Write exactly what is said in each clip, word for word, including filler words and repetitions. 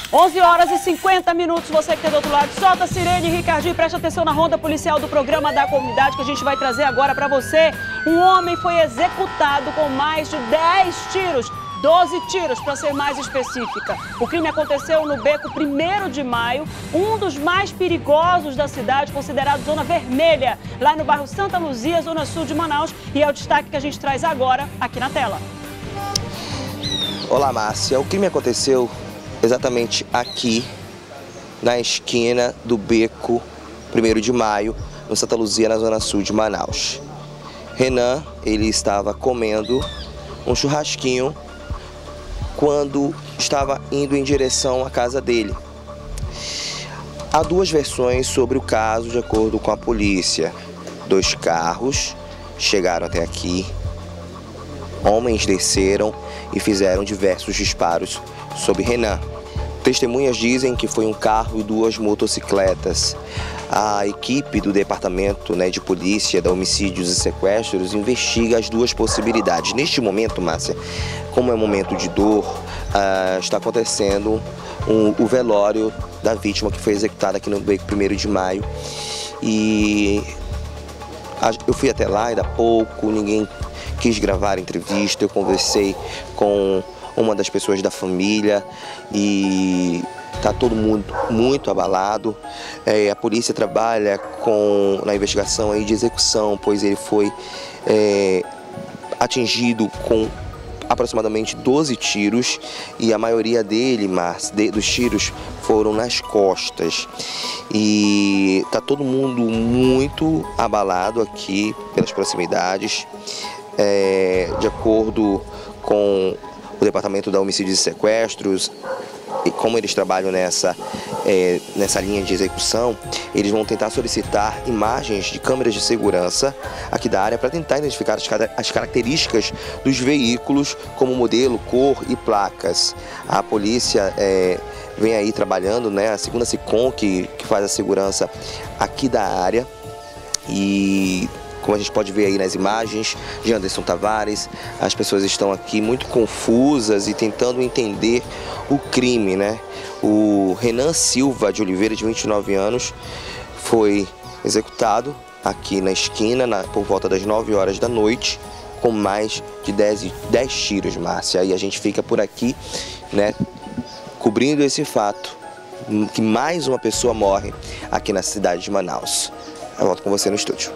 onze horas e cinquenta minutos, você que está do outro lado, solta a sirene, Ricardinho, presta atenção na ronda policial do programa da comunidade que a gente vai trazer agora para você. Um homem foi executado com mais de dez tiros, doze tiros para ser mais específica. O crime aconteceu no beco primeiro de maio, um dos mais perigosos da cidade, considerado zona vermelha, lá no bairro Santa Luzia, zona sul de Manaus, e é o destaque que a gente traz agora aqui na tela. Olá, Márcia. O crime aconteceu exatamente aqui, na esquina do beco primeiro de maio, no Santa Luzia, na zona sul de Manaus. Renan, ele estava comendo um churrasquinho quando estava indo em direção à casa dele. Há duas versões sobre o caso, de acordo com a polícia. Dois carros chegaram até aqui, homens desceram e fizeram diversos disparos sobre Renan. Testemunhas dizem que foi um carro e duas motocicletas. A equipe do Departamento né, de Polícia, da Homicídios e Sequestros, investiga as duas possibilidades. Neste momento, Márcia, como é um momento de dor, uh, está acontecendo um, o velório da vítima que foi executada aqui no beco primeiro de maio. E a, eu fui até lá ainda há pouco, ninguém quis gravar a entrevista, eu conversei com uma das pessoas da família e está todo mundo muito abalado. É, a polícia trabalha com, na investigação aí de execução, pois ele foi é, atingido com aproximadamente doze tiros e a maioria dele, mas, de, dos tiros foram nas costas. E está todo mundo muito abalado aqui pelas proximidades. É, de acordo com o Departamento da Homicídios e Sequestros, e como eles trabalham nessa, é, nessa linha de execução, eles vão tentar solicitar imagens de câmeras de segurança aqui da área para tentar identificar as, as características dos veículos, como modelo, cor e placas. A polícia é, vem aí trabalhando, né, a segunda SICOM, que, que faz a segurança aqui da área, e como a gente pode ver aí nas imagens de Anderson Tavares, as pessoas estão aqui muito confusas e tentando entender o crime, né? O Renan Silva de Oliveira, de vinte e nove anos, foi executado aqui na esquina na, por volta das nove horas da noite, com mais de dez, dez tiros, Márcia. E a gente fica por aqui, né, cobrindo esse fato, que mais uma pessoa morre aqui na cidade de Manaus. Eu volto com você no estúdio.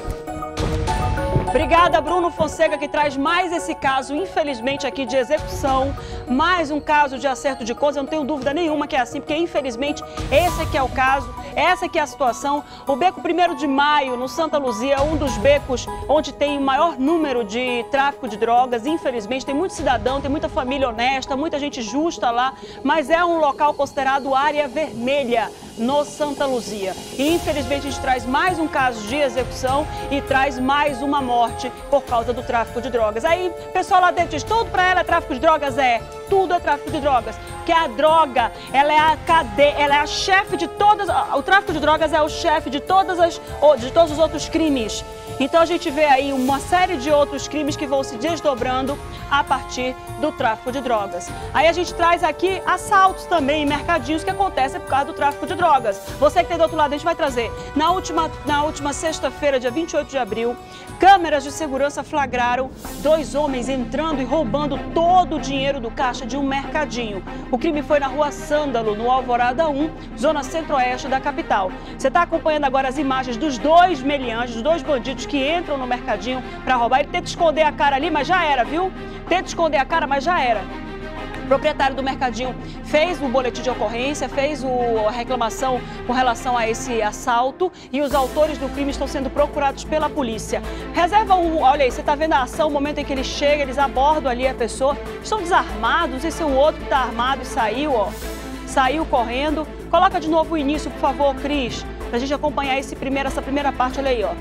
Obrigada, Bruno Fonseca, que traz mais esse caso, infelizmente, aqui de execução, mais um caso de acerto de contas. Eu não tenho dúvida nenhuma que é assim, porque, infelizmente, esse aqui é o caso, essa aqui é a situação. O beco primeiro de maio, no Santa Luzia, é um dos becos onde tem o maior número de tráfico de drogas. Infelizmente, tem muito cidadão, tem muita família honesta, muita gente justa lá, mas é um local considerado área vermelha no Santa Luzia. E, infelizmente, a gente traz mais um caso de execução e traz mais uma morte por causa do tráfico de drogas. Aí, o pessoal lá dentro diz, tudo pra ela é tráfico de drogas? É, tudo é tráfico de drogas. Porque a droga, ela é a cadeia, ela é a chefe de todas, o tráfico de drogas é o chefe de todas as, de todos os outros crimes. Então a gente vê aí uma série de outros crimes que vão se desdobrando a partir do tráfico de drogas. Aí a gente traz aqui assaltos também em mercadinhos que acontecem por causa do tráfico de drogas. Você que tem do outro lado, a gente vai trazer. Na última, na última sexta-feira, dia vinte e oito de abril, câmeras de segurança flagraram dois homens entrando e roubando todo o dinheiro do caixa de um mercadinho. O crime foi na rua Sândalo, no Alvorada um, zona centro-oeste da capital. Você está acompanhando agora as imagens dos dois meliantes, dos dois bandidos que entram no mercadinho para roubar. Ele tenta esconder a cara ali, mas já era, viu? Tenta esconder a cara, mas já era. O proprietário do mercadinho fez o boletim de ocorrência, fez o, a reclamação com relação a esse assalto e os autores do crime estão sendo procurados pela polícia. Reserva um, olha aí, você está vendo a ação, o momento em que ele chega, eles abordam ali a pessoa, estão desarmados, esse é o outro que está armado e saiu, ó, saiu correndo. Coloca de novo o início, por favor, Cris, para a gente acompanhar esse primeiro, essa primeira parte, olha aí, ó.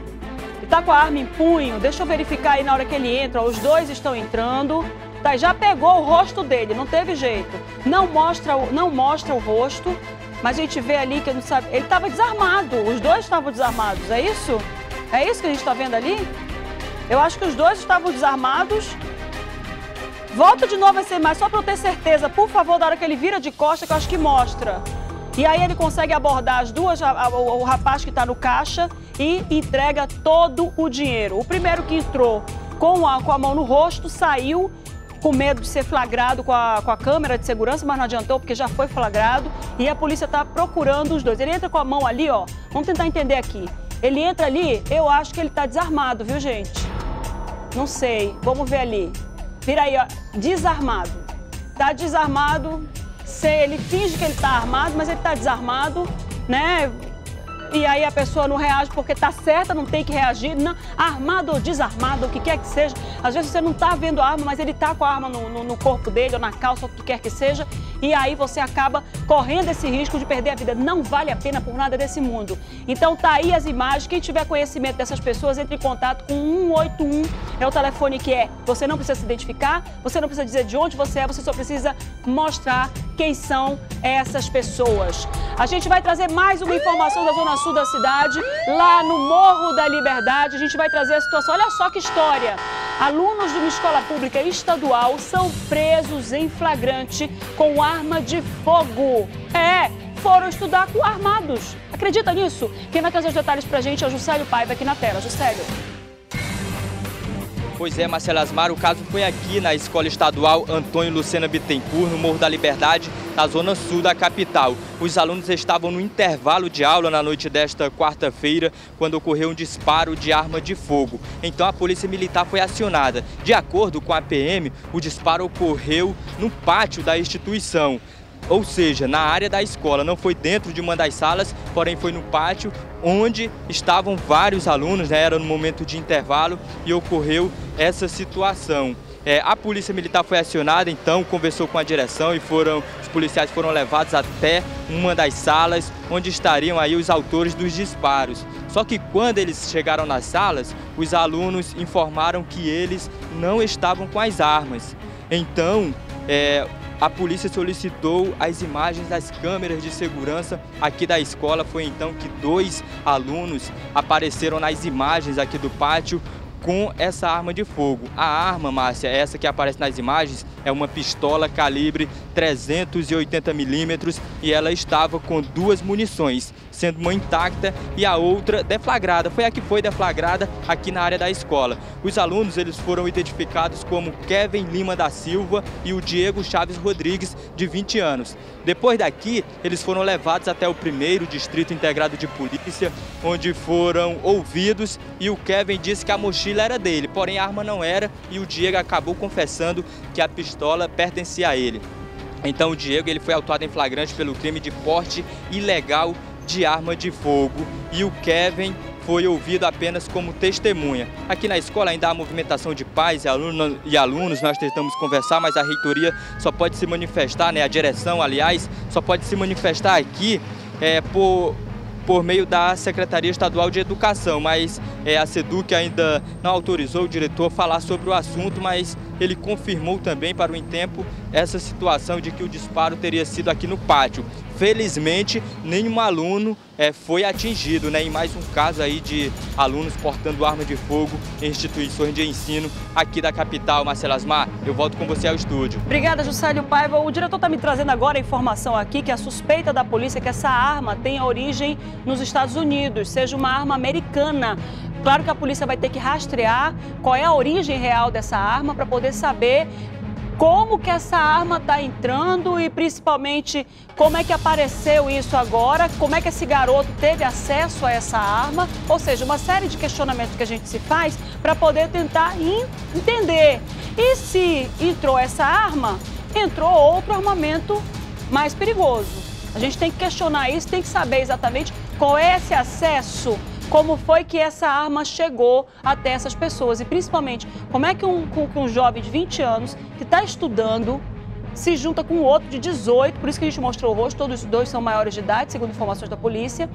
Ele tá com a arma em punho, deixa eu verificar aí na hora que ele entra, ó, os dois estão entrando. Tá, já pegou o rosto dele, não teve jeito. Não mostra, não mostra o rosto, mas a gente vê ali que ele não sabe. Ele estava desarmado, os dois estavam desarmados, é isso? É isso que a gente está vendo ali? Eu acho que os dois estavam desarmados. Volta de novo essa imagem, só para eu ter certeza, por favor, da hora que ele vira de costa, que eu acho que mostra. E aí ele consegue abordar as duas, o, o rapaz que está no caixa e entrega todo o dinheiro. O primeiro que entrou com a, com a mão no rosto saiu com medo de ser flagrado com a, com a câmera de segurança, mas não adiantou porque já foi flagrado e a polícia está procurando os dois. Ele entra com a mão ali, ó, vamos tentar entender aqui. Ele entra ali, eu acho que ele está desarmado, viu, gente? Não sei, vamos ver ali. Vira aí, ó, desarmado. Tá desarmado. Ele finge que ele está armado, mas ele está desarmado, né? E aí a pessoa não reage porque está certa, não tem que reagir. Não, armado ou desarmado, o que quer que seja. Às vezes você não está vendo a arma, mas ele está com a arma no, no, no corpo dele ou na calça, ou o que quer que seja. E aí você acaba correndo esse risco de perder a vida. Não vale a pena por nada desse mundo. Então tá aí as imagens. Quem tiver conhecimento dessas pessoas, entre em contato com um oito um. É o telefone que é. Você não precisa se identificar, você não precisa dizer de onde você é, você só precisa mostrar quem são essas pessoas. A gente vai trazer mais uma informação da Zona Sul da cidade, lá no Morro da Liberdade. A gente vai trazer a situação. Olha só que história. Alunos de uma escola pública estadual são presos em flagrante com arma de fogo. É, foram estudar com armados. Acredita nisso? Quem vai trazer os detalhes pra gente é o Juscelio Paiva aqui na tela. Juscelio. Pois é, Marcela Asmar, o caso foi aqui na Escola Estadual Antônio Lucena Bittencourt, no Morro da Liberdade, na zona sul da capital. Os alunos estavam no intervalo de aula na noite desta quarta-feira, quando ocorreu um disparo de arma de fogo. Então a polícia militar foi acionada. De acordo com a P M, o disparo ocorreu no pátio da instituição. Ou seja, na área da escola, não foi dentro de uma das salas, porém foi no pátio, onde estavam vários alunos, né? Era no momento de intervalo e ocorreu essa situação. É, a polícia militar foi acionada, então conversou com a direção e foram, os policiais foram levados até uma das salas onde estariam aí os autores dos disparos. Só que quando eles chegaram nas salas, os alunos informaram que eles não estavam com as armas. Então, é, a polícia solicitou as imagens das câmeras de segurança aqui da escola. Foi então que dois alunos apareceram nas imagens aqui do pátio com essa arma de fogo. A arma, Márcia, essa que aparece nas imagens, é uma pistola calibre trezentos e oitenta milímetros e ela estava com duas munições, sendo uma intacta e a outra deflagrada. Foi a que foi deflagrada aqui na área da escola. Os alunos, eles foram identificados como Kevin Lima da Silva e o Diego Chaves Rodrigues, de vinte anos. Depois daqui, eles foram levados até o primeiro Distrito Integrado de Polícia, onde foram ouvidos e o Kevin disse que a mochila era dele, porém a arma não era e o Diego acabou confessando que a pistola pertencia a ele. Então o Diego, ele foi autuado em flagrante pelo crime de porte ilegal de arma de fogo e o Kevin foi ouvido apenas como testemunha. Aqui na escola ainda há movimentação de pais e alunos, e alunos, nós tentamos conversar, mas a reitoria só pode se manifestar, né, a direção, aliás, só pode se manifestar aqui é, por... por meio da Secretaria Estadual de Educação, mas é, a SEDUC ainda não autorizou o diretor a falar sobre o assunto, mas ele confirmou também para o Intempo essa situação de que o disparo teria sido aqui no pátio. Felizmente, nenhum aluno é, foi atingido, né, em mais um caso aí de alunos portando arma de fogo em instituições de ensino aqui da capital. Marcela Asmar, eu volto com você ao estúdio. Obrigada, Juscelio Paiva. O diretor está me trazendo agora a informação aqui que a suspeita da polícia é que essa arma tenha origem nos Estados Unidos, seja uma arma americana. Claro que a polícia vai ter que rastrear qual é a origem real dessa arma para poder saber como que essa arma está entrando e principalmente como é que apareceu isso agora, como é que esse garoto teve acesso a essa arma, ou seja, uma série de questionamentos que a gente se faz para poder tentar entender. E se entrou essa arma, entrou outro armamento mais perigoso. A gente tem que questionar isso, tem que saber exatamente qual é esse acesso, como foi que essa arma chegou até essas pessoas e principalmente como é que um, que um jovem de vinte anos que está estudando se junta com outro de dezoito, por isso que a gente mostrou o rosto, todos os dois são maiores de idade, segundo informações da polícia,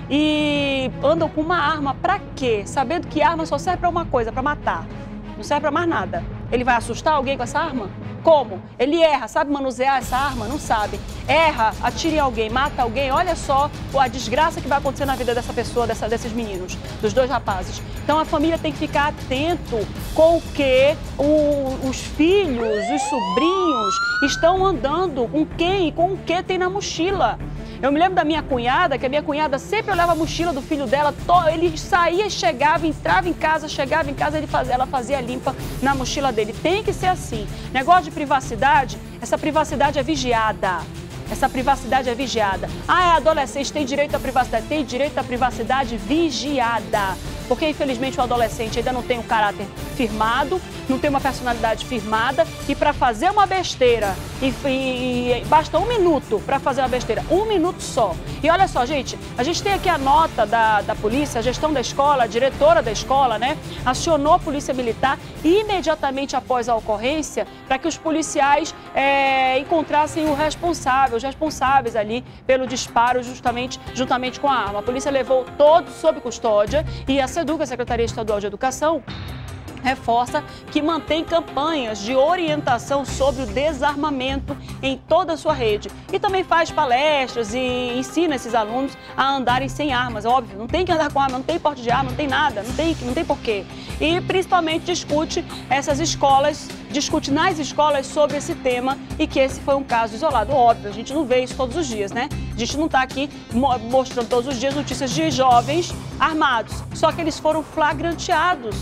e andam com uma arma para quê? Sabendo que arma só serve para uma coisa, para matar, não serve para mais nada. Ele vai assustar alguém com essa arma? Como? Ele erra, sabe manusear essa arma? Não sabe. Erra, atira em alguém, mata alguém. Olha só a desgraça que vai acontecer na vida dessa pessoa, dessa, desses meninos, dos dois rapazes. Então a família tem que ficar atento com o que o, os filhos, os sobrinhos estão andando, com quem e com o que tem na mochila. Eu me lembro da minha cunhada, que a minha cunhada sempre olhava a mochila do filho dela, ele saía, chegava, entrava em casa, chegava em casa, ele fazia, ela fazia limpa na mochila dele. Tem que ser assim. Negócio de privacidade, essa privacidade é vigiada. Essa privacidade é vigiada. Ah, é adolescente, tem direito à privacidade. Tem direito à privacidade vigiada. Porque, infelizmente, o adolescente ainda não tem um caráter firmado, não tem uma personalidade firmada. E para fazer uma besteira, e, e, e basta um minuto para fazer uma besteira, um minuto só. E olha só, gente, a gente tem aqui a nota da, da polícia, a gestão da escola, a diretora da escola, né? Acionou a polícia militar imediatamente após a ocorrência para que os policiais é, encontrassem o responsável, os responsáveis ali pelo disparo justamente, juntamente com a arma. A polícia levou todos sob custódia e a SEDUC, a Secretaria Estadual de Educação, reforça que mantém campanhas de orientação sobre o desarmamento em toda a sua rede. E também faz palestras e ensina esses alunos a andarem sem armas. Óbvio, não tem que andar com arma, não tem porte de arma, não tem nada, não tem, não tem porquê. E principalmente discute essas escolas, discute nas escolas sobre esse tema e que esse foi um caso isolado. Óbvio, a gente não vê isso todos os dias, né? A gente não está aqui mostrando todos os dias notícias de jovens armados, só que eles foram flagranteados.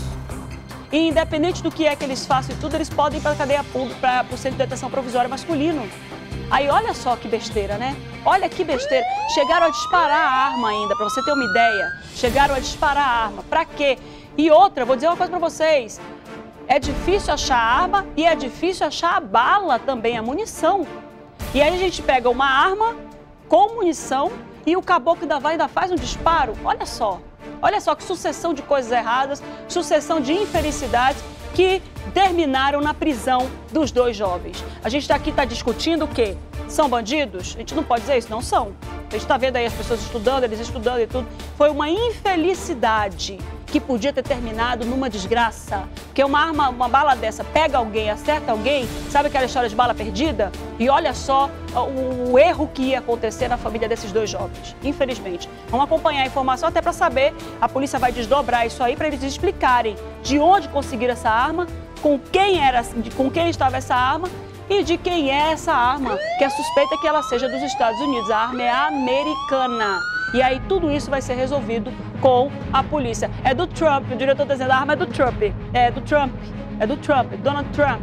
E independente do que é que eles façam e tudo, eles podem ir para a cadeia pública, para o centro de detenção provisória masculino. Aí olha só que besteira, né? Olha que besteira. Chegaram a disparar a arma ainda, para você ter uma ideia. Chegaram a disparar a arma. Para quê? E outra, vou dizer uma coisa para vocês. É difícil achar a arma e é difícil achar a bala também, a munição. E aí a gente pega uma arma com munição e o caboclo ainda vai e ainda faz um disparo. Olha só. Olha só que sucessão de coisas erradas, sucessão de infelicidades que terminaram na prisão dos dois jovens. A gente tá aqui está discutindo o quê? São bandidos? A gente não pode dizer isso, não são. A gente está vendo aí as pessoas estudando, eles estudando e tudo. Foi uma infelicidade que podia ter terminado numa desgraça. Porque uma arma, uma bala dessa pega alguém, acerta alguém, sabe aquela história de bala perdida? E olha só o, o erro que ia acontecer na família desses dois jovens, infelizmente. Vamos acompanhar a informação até para saber, a polícia vai desdobrar isso aí para eles explicarem de onde conseguiram essa arma, com quem era, com quem estava essa arma e de quem é essa arma, que é suspeita que ela seja dos Estados Unidos. A arma é americana. E aí tudo isso vai ser resolvido com a polícia. É do Trump, o diretor está dizendo, a arma é do Trump, é do Trump, é do Trump, Donald Trump.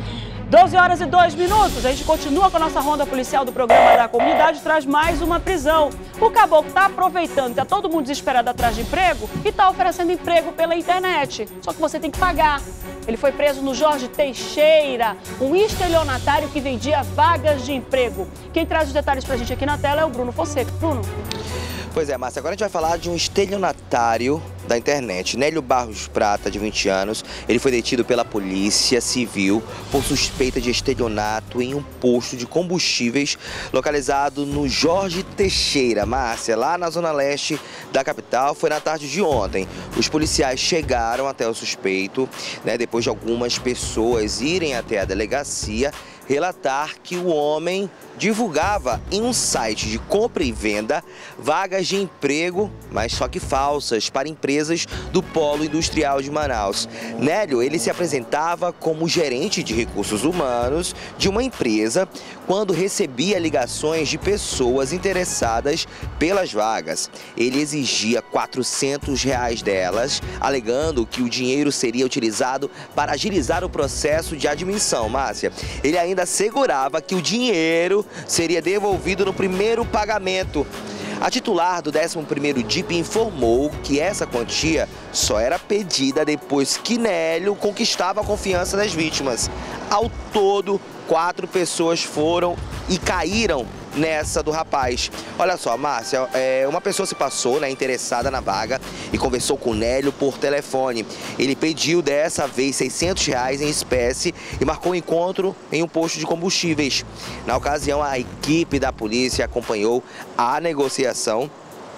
doze horas e dois minutos, a gente continua com a nossa ronda policial do programa da comunidade, traz mais uma prisão. O caboclo está aproveitando, está todo mundo desesperado atrás de emprego e está oferecendo emprego pela internet, só que você tem que pagar. Ele foi preso no Jorge Teixeira, um estelionatário que vendia vagas de emprego. Quem traz os detalhes pra gente aqui na tela é o Bruno Fonseca. Bruno. Pois é, Márcia, agora a gente vai falar de um estelionatário da internet. Nélio Barros Prata, de vinte anos, ele foi detido pela Polícia Civil por suspeita de estelionato em um posto de combustíveis localizado no Jorge Teixeira, Márcia, lá na zona leste da capital. Foi na tarde de ontem. Os policiais chegaram até o suspeito, né, depois de algumas pessoas irem até a delegacia relatar que o homem divulgava em um site de compra e venda vagas de emprego, mas só que falsas, para empresas do Polo Industrial de Manaus. Nélio, ele se apresentava como gerente de recursos humanos de uma empresa quando recebia ligações de pessoas interessadas pelas vagas. Ele exigia quatrocentos reais delas, alegando que o dinheiro seria utilizado para agilizar o processo de admissão. Márcia, ele ainda assegurava que o dinheiro seria devolvido no primeiro pagamento. A titular do décimo primeiro D I P informou que essa quantia só era pedida depois que Nélio conquistava a confiança das vítimas. Ao todo, quatro pessoas foram e caíram nessa do rapaz. Olha só, Márcia, é, uma pessoa se passou, né, interessada na vaga e conversou com o Nélio por telefone. Ele pediu dessa vez seiscentos reais em espécie e marcou um encontro em um posto de combustíveis. Na ocasião, a equipe da polícia acompanhou a negociação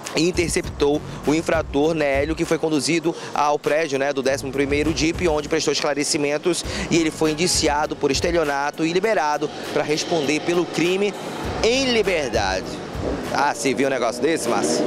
e interceptou o infrator Nélio, que foi conduzido ao prédio, né, do décimo primeiro D I P, onde prestou esclarecimentos, e ele foi indiciado por estelionato e liberado para responder pelo crime em liberdade. Ah, você viu um negócio desse, Márcio?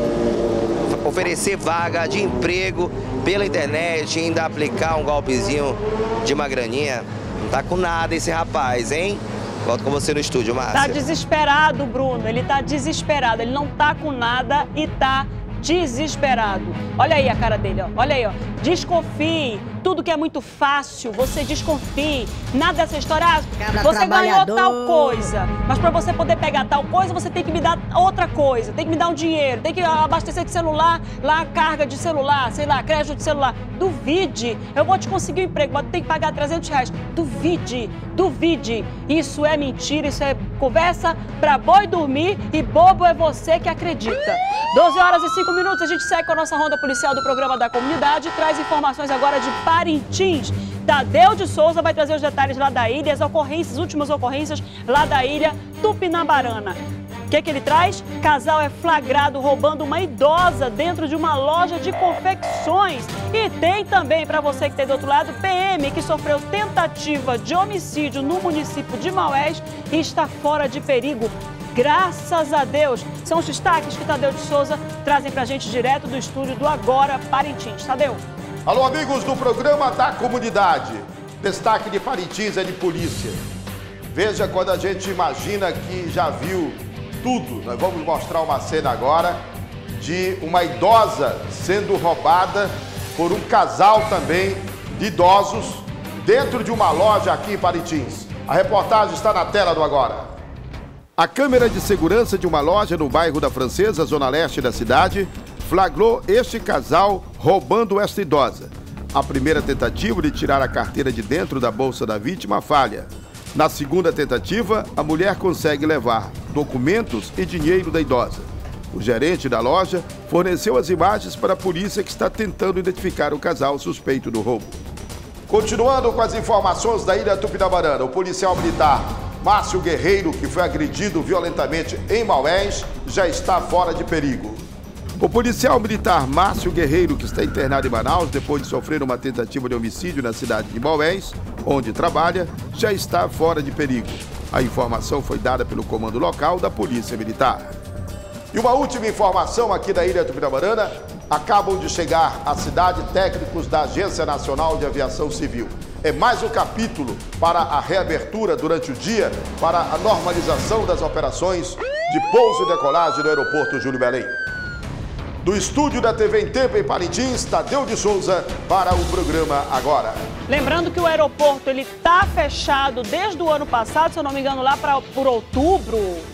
Oferecer vaga de emprego pela internet e ainda aplicar um golpezinho de uma graninha. Não tá com nada esse rapaz, hein? Volto com você no estúdio, Márcia. Tá desesperado, Bruno. Ele tá desesperado. Ele não tá com nada e tá desesperado. Olha aí a cara dele, ó. Olha aí, ó. Desconfie. Tudo que é muito fácil, você desconfie. Nada dessa história. Ah, você ganhou tal coisa. Mas para você poder pegar tal coisa, você tem que me dar outra coisa. Tem que me dar um dinheiro. Tem que abastecer de celular, lá carga de celular, sei lá, crédito de celular. Duvide. Eu vou te conseguir um emprego, mas tem que pagar trezentos reais. Duvide. Duvide. Isso é mentira, isso é conversa pra boi dormir e bobo é você que acredita. doze horas e cinco minutos, a gente segue com a nossa ronda policial do programa da comunidade e traz informações agora de Parintins. Tadeu de Souza vai trazer os detalhes lá da ilha, as ocorrências, as últimas ocorrências lá da ilha Tupinambarana. O que que ele traz? Casal é flagrado roubando uma idosa dentro de uma loja de confecções. E tem também, para você que está do outro lado, P M que sofreu tentativa de homicídio no município de Maués e está fora de perigo. Graças a Deus. São os destaques que Tadeu de Souza trazem para a gente direto do estúdio do Agora Parintins. Tadeu. Alô, amigos do programa da comunidade. Destaque de Parintins é de polícia. Veja quando a gente imagina que já viu tudo. Nós vamos mostrar uma cena agora de uma idosa sendo roubada por um casal também de idosos dentro de uma loja aqui em Parintins. A reportagem está na tela do Agora. A câmera de segurança de uma loja no bairro da Francesa, zona leste da cidade, flagrou este casal roubando esta idosa. A primeira tentativa de tirar a carteira de dentro da bolsa da vítima falha. Na segunda tentativa, a mulher consegue levar documentos e dinheiro da idosa. O gerente da loja forneceu as imagens para a polícia que está tentando identificar o casal suspeito do roubo. Continuando com as informações da ilha Tupinambarana, o policial militar Márcio Guerreiro, que foi agredido violentamente em Maués, já está fora de perigo. O policial militar Márcio Guerreiro, que está internado em Manaus depois de sofrer uma tentativa de homicídio na cidade de Maués, onde trabalha, já está fora de perigo. A informação foi dada pelo comando local da Polícia Militar. E uma última informação aqui da ilha Tupinambarana: acabam de chegar à cidade técnicos da Agência Nacional de Aviação Civil. É mais um capítulo para a reabertura durante o dia, para a normalização das operações de pouso e decolagem no aeroporto Júlio Belém. Do estúdio da T V em Tempo em Parintins, Tadeu de Souza para o programa Agora. Lembrando que o aeroporto ele está fechado desde o ano passado, se eu não me engano, lá pra, por outubro,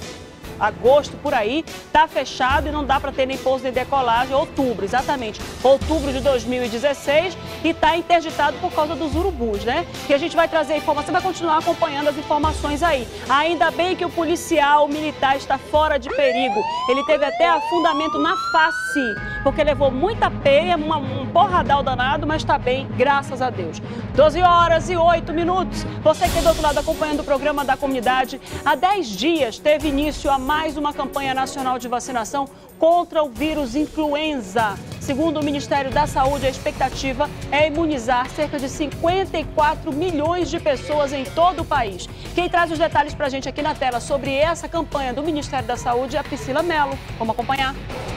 agosto, por aí, está fechado e não dá para ter nem pouso nem decolagem. Outubro, exatamente, outubro de dois mil e dezesseis, e está interditado por causa dos urubus, né? E a gente vai trazer a informação, vai continuar acompanhando as informações aí. Ainda bem que o policial militar está fora de perigo. Ele teve até afundamento na face, porque levou muita peia, uma, um porradal danado, mas está bem, graças a Deus. doze horas e oito minutos. Você que é do outro lado acompanhando o programa da comunidade, há dez dias teve início a mais uma campanha nacional de vacinação contra o vírus influenza. Segundo o Ministério da Saúde, a expectativa é imunizar cerca de cinquenta e quatro milhões de pessoas em todo o país. Quem traz os detalhes para a gente aqui na tela sobre essa campanha do Ministério da Saúde é a Priscila Mello. Vamos acompanhar.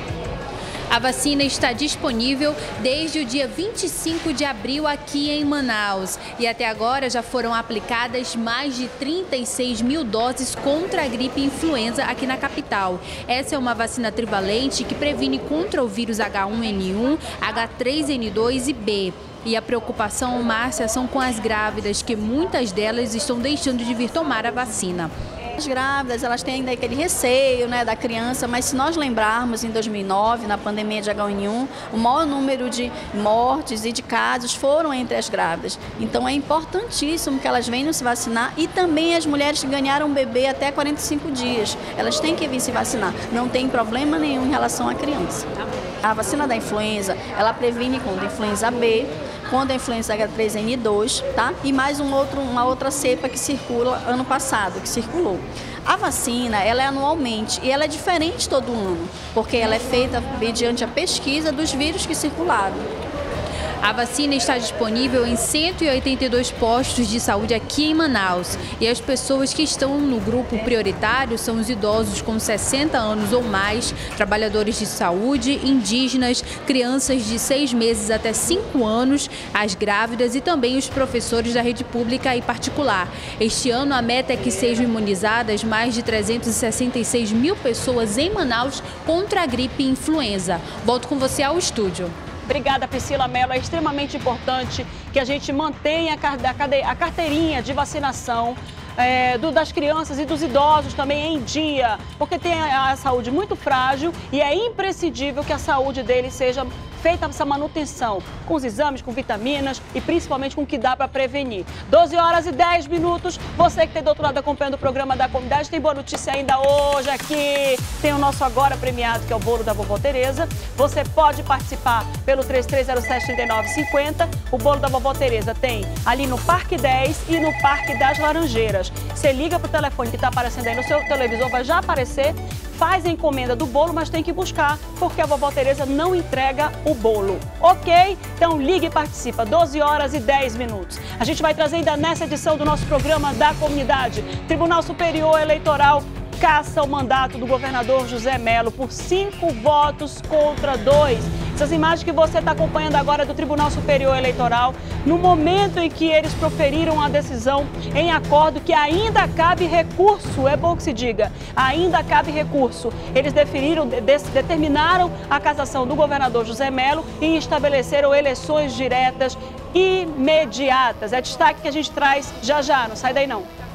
A vacina está disponível desde o dia vinte e cinco de abril aqui em Manaus. E até agora já foram aplicadas mais de trinta e seis mil doses contra a gripe influenza aqui na capital. Essa é uma vacina trivalente que previne contra o vírus H um N um, H três N dois e B. E a preocupação, Márcia, são com as grávidas, que muitas delas estão deixando de vir tomar a vacina. As grávidas, elas têm ainda aquele receio, né, da criança, mas se nós lembrarmos, em dois mil e nove, na pandemia de H um N um, o maior número de mortes e de casos foram entre as grávidas. Então é importantíssimo que elas venham se vacinar, e também as mulheres que ganharam um bebê até quarenta e cinco dias. Elas têm que vir se vacinar. Não tem problema nenhum em relação à criança. A vacina da influenza, ela previne contra a influenza B, contra a influenza H três N dois, tá? E mais um outro, uma outra cepa que circula ano passado, que circulou. A vacina, ela é anualmente e ela é diferente todo ano, porque ela é feita mediante a pesquisa dos vírus que circularam. A vacina está disponível em cento e oitenta e dois postos de saúde aqui em Manaus. E as pessoas que estão no grupo prioritário são os idosos com sessenta anos ou mais, trabalhadores de saúde, indígenas, crianças de seis meses até cinco anos, as grávidas e também os professores da rede pública e particular. Este ano a meta é que sejam imunizadas mais de trezentas e sessenta e seis mil pessoas em Manaus contra a gripe e influenza. Volto com você ao estúdio. Obrigada, Priscila Mello. É extremamente importante que a gente mantenha a carteirinha de vacinação é, do, das crianças e dos idosos também em dia, porque tem a, a saúde muito frágil e é imprescindível que a saúde deles seja feita essa manutenção, com os exames, com vitaminas e principalmente com o que dá para prevenir. doze horas e dez minutos, você que está do outro lado acompanhando o programa da comunidade, tem boa notícia ainda hoje aqui, tem o nosso agora premiado, que é o bolo da Vovó Tereza. Você pode participar pelo três três zero sete, três nove cinco zero, o bolo da Vovó Tereza tem ali no Parque dez e no Parque das Laranjeiras. Você liga para o telefone que está aparecendo aí no seu televisor, vai já aparecer, faz a encomenda do bolo, mas tem que buscar, porque a Vovó Tereza não entrega o bolo, ok? Então ligue e participa, doze horas e dez minutos. A gente vai trazer ainda nessa edição do nosso programa da comunidade. Tribunal Superior Eleitoral caça o mandato do governador José Mello por cinco votos contra dois. Essas imagens que você está acompanhando agora do Tribunal Superior Eleitoral, no momento em que eles proferiram a decisão em acordo que ainda cabe recurso, é bom que se diga, ainda cabe recurso. Eles definiram, de, determinaram a cassação do governador José Mello e estabeleceram eleições diretas imediatas. É destaque que a gente traz já já, não sai daí não.